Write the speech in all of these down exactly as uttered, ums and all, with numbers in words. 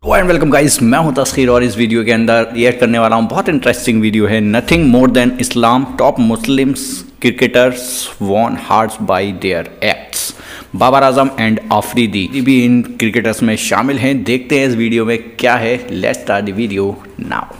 And welcome guys, मैं हूं तस्खीर और इस वीडियो के अंदर रिएक्ट करने वाला हूं। बहुत इंटरेस्टिंग वीडियो है। Nothing more than Islam, top Muslims cricketers won hearts by their acts. Babar Azam and Afridi भी इन क्रिकेटर्स में शामिल हैं। देखते हैं इस वीडियो में क्या है। Let's start the video now.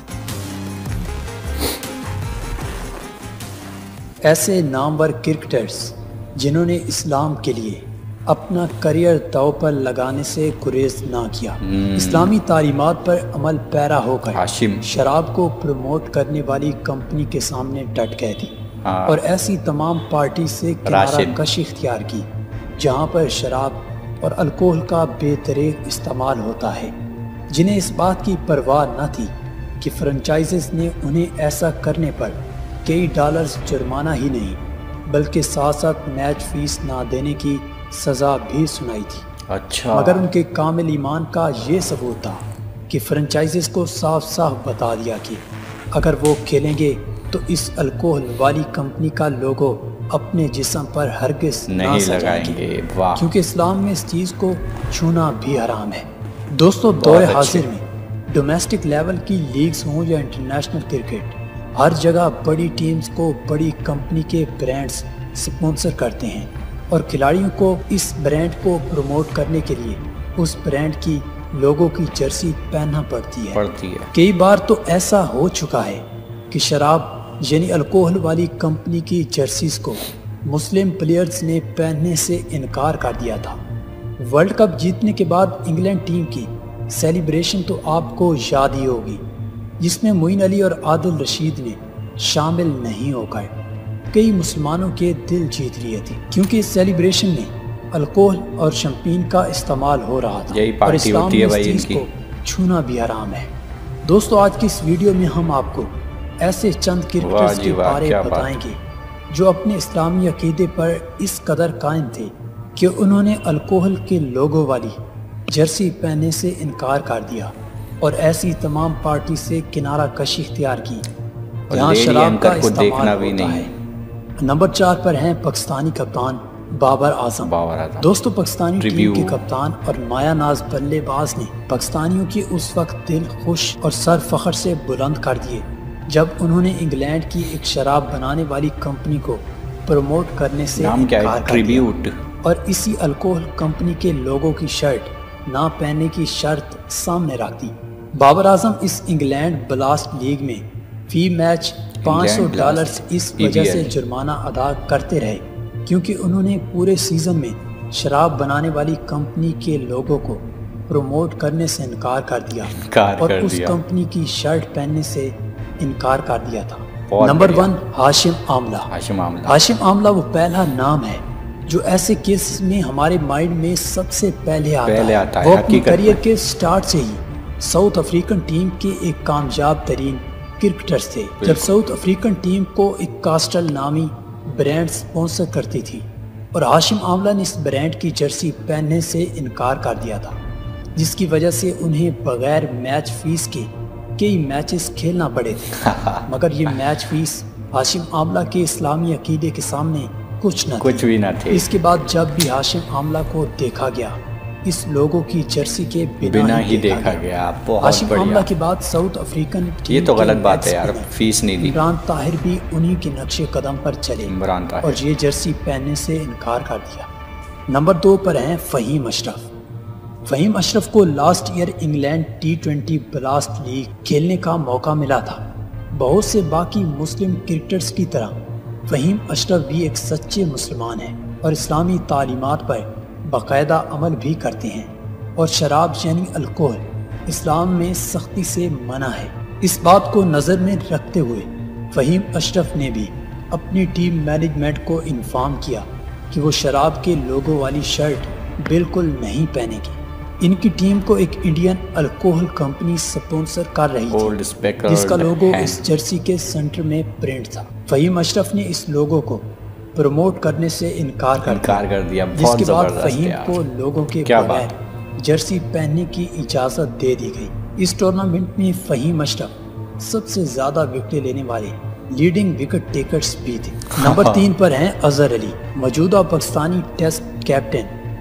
ऐसे नामवर क्रिकेटर्स जिन्होंने इस्लाम के लिए अपना करियर दांव पर लगाने से गुरेज ना किया, इस्लामी तालीमात पर अमल पैरा होकर हाशिम शराब को प्रमोट करने वाली कंपनी के सामने डट गए थे और ऐसी तमाम पार्टी से किनारा कशी इख्तियार की जहां पर शराब और अल्कोहल का बेतरीक इस्तेमाल होता है, जिन्हें इस बात की परवाह न थी कि फ्रेंचाइजेस ने उन्हें ऐसा करने पर कई डॉलर्स जुर्माना ही नहीं बल्कि साथ साथ मैच फीस ना देने की सज़ा भी सुनाई थी। अच्छा, मगर उनके कामिल ईमान का ये सबूत था कि फ्रेंचाइजीज को साफ साफ बता दिया कि अगर वो खेलेंगे तो इस अल्कोहल वाली कंपनी का लोगो अपने जिस्म पर हरगिज नहीं लगाएंगे, क्योंकि इस्लाम में इस चीज़ को छूना भी हराम है। दोस्तों, दौर हाजिर में डोमेस्टिक लेवल की लीग्स हों या इंटरनेशनल क्रिकेट, हर जगह बड़ी टीम्स को बड़ी कंपनी के ब्रांड्स स्पॉन्सर करते हैं और खिलाड़ियों को इस ब्रांड को प्रमोट करने के लिए उस ब्रांड की लोगों की जर्सी पहनना पड़ती है पड़ती है कई बार तो ऐसा हो चुका है कि शराब यानी अल्कोहल वाली कंपनी की जर्सीज को मुस्लिम प्लेयर्स ने पहनने से इनकार कर दिया था। वर्ल्ड कप जीतने के बाद इंग्लैंड टीम की सेलिब्रेशन तो आपको याद ही होगी, जिसमें मोइन अली और आदिल रशीद ने शामिल नहीं होकर कई मुसलमानों के दिल जीत लिए थे, क्योंकि इस सेलिब्रेशन में अल्कोहल और शैंपेन का इस्तेमाल हो रहा था और इस्लाम में इस चीज़ को छूना भी हराम है। दोस्तों, आज की इस वीडियो में हम आपको ऐसे चंद क्रिकेटर्स के बारे में बताएंगे जो अपने इस्लामी अकीदे पर इस कदर कायम थे कि उन्होंने अल्कोहल के लोगो वाली जर्सी पहनने से इनकार कर दिया और ऐसी तमाम पार्टी से किनारा कशी इख्तियार की जहाँ शराब का इस्तेमाल होता है। नंबर चार पर हैं पाकिस्तानी कप्तान बाबर आजम। बाबर आजम दोस्तों, पाकिस्तानी टीम के कप्तान और मायानाज बल्लेबाज ने पाकिस्तानियों की उस वक्त दिल खुश और सर फख्र से बुलंद कर दिए जब उन्होंने इंग्लैंड की एक शराब बनाने वाली कंपनी को प्रमोट करने से इनकार कर दिया और इसी अल्कोहल कंपनी के लोगों की शर्ट ना पहनने की शर्त सामने रख दी। बाबर आजम इस इंग्लैंड ब्लास्ट लीग में फी मैच पाँच सौ डॉलर इस वजह से जुर्माना अदा करते रहे क्योंकि उन्होंने पूरे सीजन में शराब बनाने वाली कंपनी के लोगों को प्रमोट करने से इनकार कर दिया और कर उस दिया। कंपनी की शर्ट पहनने से इनकार कर दिया था। Number one, Hashim Amla. हाशिम आमला हाशिम आमला वो पहला नाम है जो ऐसे केस में हमारे माइंड में सबसे पहले आता पहले है, आता है। वो अपने करियर के स्टार्ट से ही साउथ अफ्रीकन टीम के एक कामयाब तरीन क्रिकेटर्स थे। जब साउथ अफ्रीकन टीम को एक कास्टल नामी ब्रांड स्पॉन्सर करती थी और हाशिम आमला ने इस ब्रांड की जर्सी पहनने से इनकार कर दिया था, जिसकी वजह से उन्हें बगैर मैच फीस के कई मैचेस खेलना पड़े थे। मगर ये मैच फीस हाशिम आमला के इस्लामी अकीदे के सामने कुछ न कुछ भी न थे। इसके बाद जब भी हाशिम आमला को देखा गया इस लोगों की जर्सी के बिना, बिना ही देखा, देखा गया। हाशिम आमला के बाद साउथ अफ्रीकन ये तो गलत बात है यार, फीस नहीं दी। इमरान ताहिर भी उन्हीं के नक्शे कदम पर चले इमरान ताहिर और ये जर्सी पहनने से इनकार कर दिया। नंबर दो पर हैं फ़हीम अशरफ। फ़हीम अशरफ को last year England T twenty blast league खेलने का मौका मिला था। बहुत से बाकी मुस्लिम क्रिकेटर्स की तरह फ़हीम अशरफ भी एक सच्चे मुसलमान हैं और इस्लामी तालीमात पर बाकायदा अमल भी करते हैं और शराब यानी अल्कोहल इस्लाम में सख्ती से मना है। इस बात को नज़र में रखते हुए फ़हीम अशरफ ने भी अपनी टीम मैनेजमेंट को इन्फॉर्म किया कि वो शराब के लोगो वाली शर्ट बिल्कुल नहीं पहनेगी। इनकी टीम को एक इंडियन अल्कोहल कंपनी स्पॉन्सर कर रही थी जिसका लोगो इस जर्सी के सेंटर में प्रिंट था। फ़हीम अशरफ ने इस लोगो को प्रमोट करने से इनकार कर इनकार कर दिया, जिसके बाद फ़हीम को लोगों के बगैर जर्सी पहनने की इजाज़त दे दी गई। इस टूर्नामेंट में फ़हीम अशरफ सबसे ज़्यादा विकेट लेने वाले लीडिंग विकेट टेकर्स भी थे। नंबर तीन पर हैं अजहर अली। मौजूदा पाकिस्तानी टेस्ट कैप्टन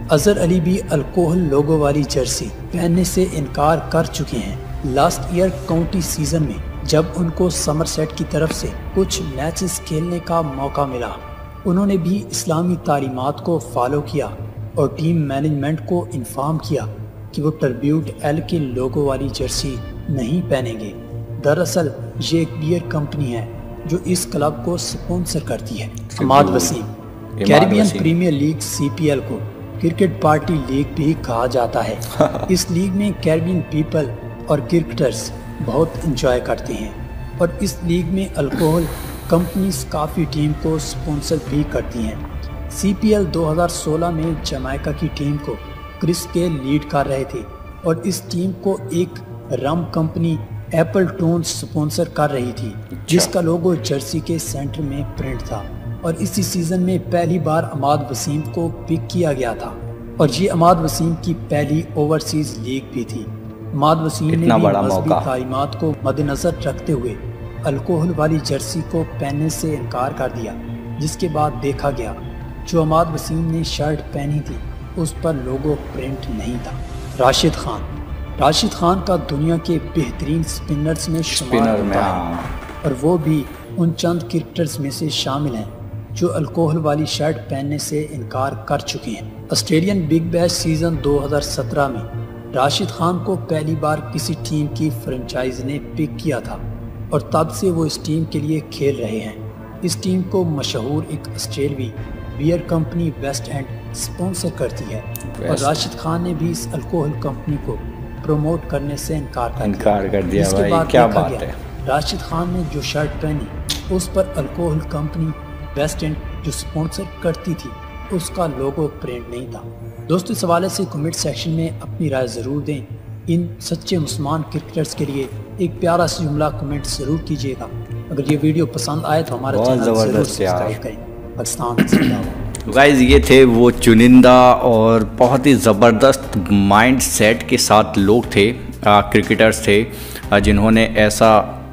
अजहर अली भी अल्कोहल लोगो वाली जर्सी पहनने से इनकार कर चुके हैं। लास्ट ईयर काउंटी सीजन में जब उनको समरसेट की तरफ से कुछ मैचेस खेलने का मौका मिला, उन्होंने भी इस्लामी तालीमात को फॉलो किया और टीम मैनेजमेंट को इन्फॉर्म किया कि वो ट्रिब्यूट एल के लोगो वाली जर्सी नहीं पहनेंगे। दरअसल ये एक बियर कंपनी है जो इस क्लब को स्पॉन्सर करती है। Imad Wasim, Caribbean premier league C P L को क्रिकेट पार्टी लीग भी कहा जाता है। इस लीग में कैरिबियन पीपल और क्रिकेटर्स बहुत इंजॉय करते हैं और इस लीग में अल्कोहल कंपनीज काफ़ी टीम को स्पॉन्सर भी करती हैं। सी पी एल दो हज़ार सोलह में जमैका की टीम को क्रिस के लीड कर रहे थे और इस टीम को एक rum company Appleton sponsor कर रही थी, जिसका लोगो जर्सी के सेंटर में प्रिंट था। और इसी सीजन में पहली बार अमाद वसीम को पिक किया गया था और ये अमाद वसीम की पहली ओवरसीज लीग भी थी। अमाद वसीम ने भी मजहबी तालीमात को मद्देनजर रखते हुए अल्कोहल वाली जर्सी को पहनने से इनकार कर दिया, जिसके बाद देखा गया जो अमाद वसीम ने शर्ट पहनी थी उस पर लोगो प्रिंट नहीं था। राशिद खान, राशिद खान का दुनिया के बेहतरीन स्पिनर्स में शुमार होता है और वो भी उन चंद क्रिकेटर्स में से शामिल हैं जो अल्कोहल वाली शर्ट पहनने से इनकार कर चुके हैं। ऑस्ट्रेलियन बिग बैश सीजन दो हज़ार सत्रह में राशिद खान को पहली बार किसी टीम की फ्रेंचाइज ने पिक किया था और तब से वो इस टीम के लिए खेल रहे हैं। इस टीम को मशहूर एक ऑस्ट्रेलवी beer company West End sponsor करती है और राशिद खान ने भी इस अल्कोहल कंपनी को प्रमोट करने से इनकार कर इनकार कर दिया। इसके भाई, बाद क्या देखा बात गया, है। राशिद खान ने जो शर्ट पहनी उस पर अल्कोहल कंपनी वेस्ट एंड जो स्पॉन्सर करती थी उसका लोगो प्रिंट नहीं था। दोस्तों, इस हवाले से कमेंट सेक्शन में अपनी राय ज़रूर दें। इन सच्चे मुसलमान क्रिकेटर्स के लिए एक प्यारा सा जुमला कमेंट ज़रूर कीजिएगा। अगर ये वीडियो पसंद आए तो हमारा चैनल ज़रूर सब्सक्राइब करें। पाकिस्तान जिंदाबाद। गाइस, ये थे वो चुनिंदा और बहुत ही ज़बरदस्त माइंड सेट के साथ लोग थे, आ, क्रिकेटर्स थे, आ, जिन्होंने ऐसा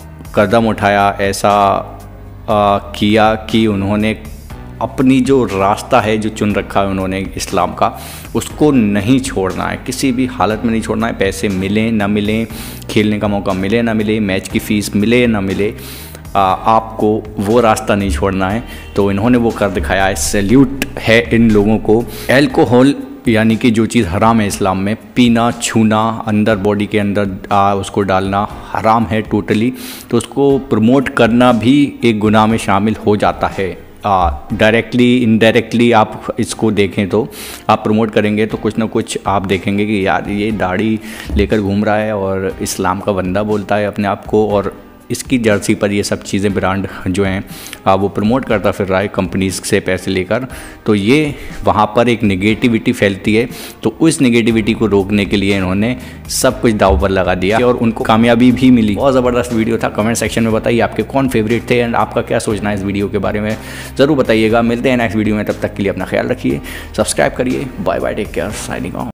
कदम उठाया, ऐसा आ, किया कि उन्होंने अपनी जो रास्ता है जो चुन रखा है उन्होंने इस्लाम का, उसको नहीं छोड़ना है, किसी भी हालत में नहीं छोड़ना है। पैसे मिलें ना मिलें, खेलने का मौका मिले ना मिले, मैच की फ़ीस मिले ना मिले, आ, आपको वो रास्ता नहीं छोड़ना है। तो इन्होंने वो कर दिखाया है। सैल्यूट है इन लोगों को। अल्कोहल यानी कि जो चीज़ हराम है इस्लाम में, पीना, छूना, अंदर बॉडी के अंदर आ, उसको डालना हराम है टोटली। तो उसको प्रमोट करना भी एक गुनाह में शामिल हो जाता है। डायरेक्टली इनडायरेक्टली आप इसको देखें तो आप प्रमोट करेंगे तो कुछ ना कुछ आप देखेंगे कि यार ये दाढ़ी लेकर घूम रहा है और इस्लाम का बंदा बोलता है अपने आप को, और इसकी जर्सी पर ये सब चीज़ें ब्रांड जो हैं वो प्रमोट करता फिर रहा है कंपनीज से पैसे लेकर। तो ये वहाँ पर एक नेगेटिविटी फैलती है। तो उस नेगेटिविटी को रोकने के लिए इन्होंने सब कुछ दाव पर लगा दिया और उनको कामयाबी भी मिली। बहुत ज़बरदस्त वीडियो था। कमेंट सेक्शन में बताइए आपके कौन फेवरेट थे एंड आपका क्या सोचना है इस वीडियो के बारे में, ज़रूर बताइएगा। मिलते हैं नेक्स्ट वीडियो में, तब तक के लिए अपना ख्याल रखिए, सब्सक्राइब करिए। Bye bye, take care, signing of.